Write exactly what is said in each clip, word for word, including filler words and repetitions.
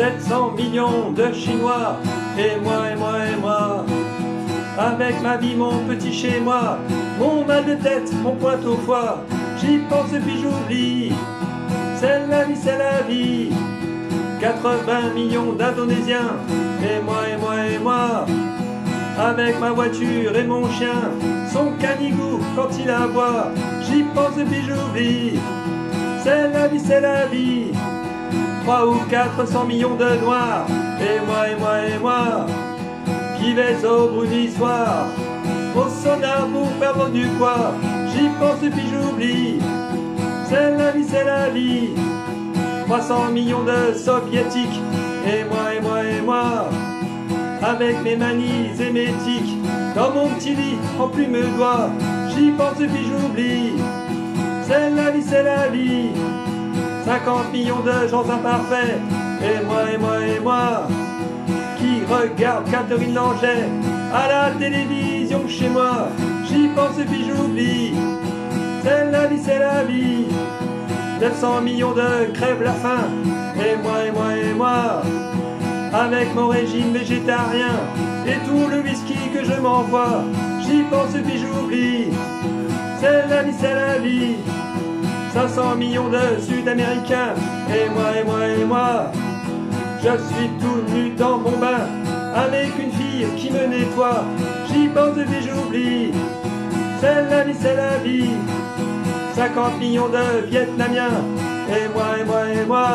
sept cents millions de Chinois, et moi, et moi, et moi. Avec ma vie, mon petit chez moi, mon mal de tête, mon pointe au foie, j'y pense puis j'oublie. C'est la vie, c'est la vie. quatre-vingts millions d'Indonésiens, et moi, et moi, et moi. Avec ma voiture et mon chien, son canigou quand il aboie, j'y pense puis j'oublie. C'est la vie, c'est la vie. Trois ou quatre cents millions de noirs, et moi, et moi, et moi, qui vais au Bruni soir, au sauna pour perdre du poids, j'y pense puis j'oublie. C'est la vie, c'est la vie. trois cents millions de soviétiques, et moi, et moi, et moi, avec mes manies et mes tics, dans mon petit lit en plume d'oie, j'y pense puis j'oublie. C'est la vie, c'est la vie. cinquante millions de gens imparfaits, et moi, et moi, et moi, qui regarde Catherine Langeais à la télévision chez moi, j'y pense puis j'oublie. C'est la vie, c'est la vie. neuf cents millions de crèvent la faim, et moi, et moi, et moi, avec mon régime végétarien et tout le whisky que je m'envoie, j'y pense puis j'oublie. C'est la vie, c'est la vie. cinq cents millions de Sud-Américains, et moi, et moi, et moi, je suis tout nu dans mon bain, avec une fille qui me nettoie, j'y pense puis j'oublie. C'est la vie, c'est la vie. cinquante millions de Vietnamiens, et moi, et moi, et moi,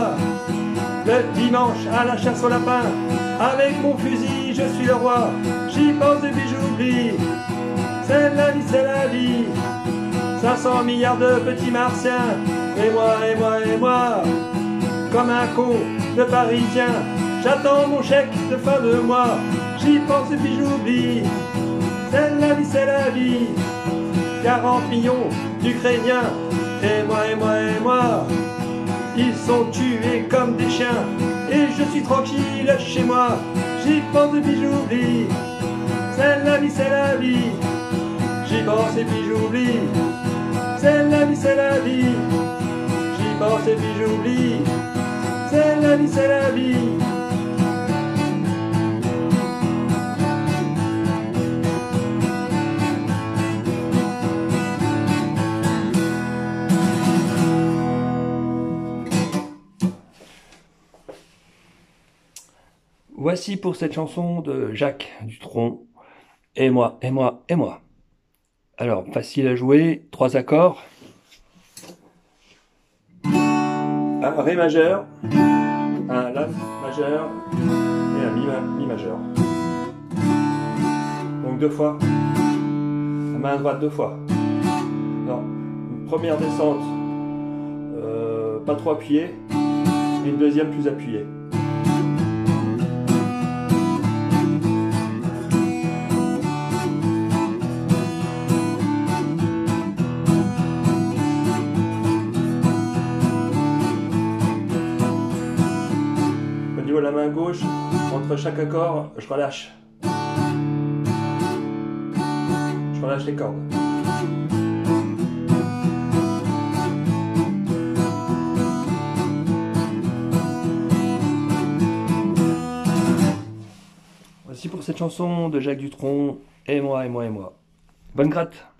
le dimanche à la chasse au lapin, avec mon fusil je suis le roi, j'y pense puis j'oublie. C'est la vie, c'est la vie. cinq cents milliards de petits martiens, et moi, et moi, et moi, comme un con de parisien, j'attends mon chèque de fin de mois, j'y pense puis j'oublie. C'est la vie, c'est la vie. quarante millions d'Ukrainiens, et moi, et moi, et moi, ils sont tués comme des chiens, et je suis tranquille chez moi, j'y pense puis j'oublie. C'est la vie, c'est la vie. J'y pense et puis j'oublie. C'est la vie, c'est la vie. J'y pense et puis j'oublie. C'est la vie, c'est la vie. Voici pour cette chanson de Jacques Dutronc, et moi, et moi, et moi. Alors, facile à jouer, trois accords. Un Ré majeur, un La majeur et un Mi, mi majeur. Donc deux fois. La main droite deux fois. Non, une première descente, euh, pas trop appuyée, et une deuxième plus appuyée. Au niveau de la main gauche, entre chaque accord, je relâche. Je relâche les cordes. Voici pour cette chanson de Jacques Dutronc, et moi, et moi, et moi. Bonne gratte!